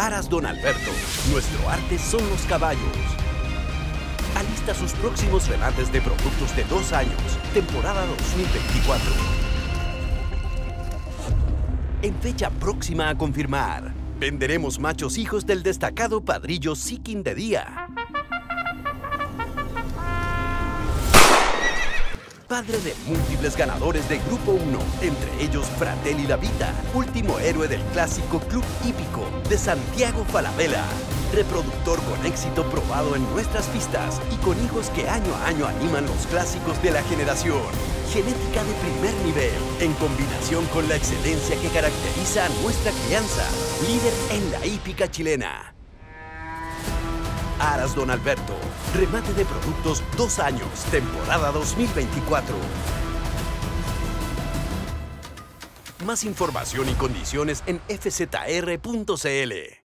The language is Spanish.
Aras Don Alberto. Nuestro arte son los caballos. Alista sus próximos remates de productos de 2 años. Temporada 2024. En fecha próxima a confirmar, venderemos machos hijos del destacado padrillo Sikin de día. Padre de múltiples ganadores de Grupo 1, entre ellos Fratelli La Vita, último héroe del clásico Club Hípico de Santiago Falabella. Reproductor con éxito probado en nuestras pistas y con hijos que año a año animan los clásicos de la generación. Genética de primer nivel, en combinación con la excelencia que caracteriza a nuestra crianza. Líder en la hípica chilena. Aras Don Alberto. Remate de productos 2 años. Temporada 2024. Más información y condiciones en fzr.cl.